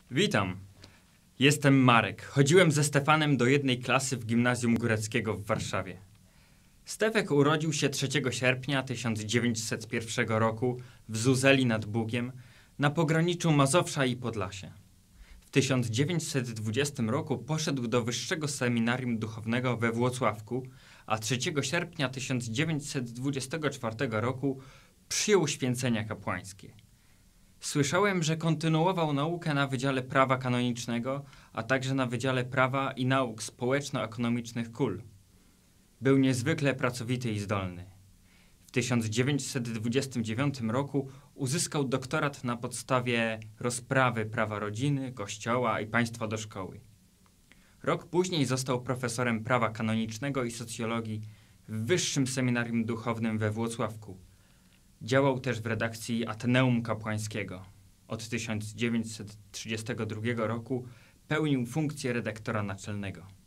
Witam. Jestem Marek. Chodziłem ze Stefanem do jednej klasy w Gimnazjum Góreckiego w Warszawie. Stefek urodził się 3 sierpnia 1901 roku w Zuzeli nad Bugiem na pograniczu Mazowsza i Podlasia. W 1920 roku poszedł do Wyższego Seminarium Duchownego we Włocławku, a 3 sierpnia 1924 roku przyjął święcenia kapłańskie. Słyszałem, że kontynuował naukę na Wydziale Prawa Kanonicznego, a także na Wydziale Prawa i Nauk Społeczno-Ekonomicznych KUL. Był niezwykle pracowity i zdolny. W 1929 roku uzyskał doktorat na podstawie rozprawy prawa rodziny, kościoła i państwa do szkoły. Rok później został profesorem prawa kanonicznego i socjologii w Wyższym Seminarium Duchownym we Włocławku. Działał też w redakcji Ateneum Kapłańskiego. Od 1932 roku pełnił funkcję redaktora naczelnego.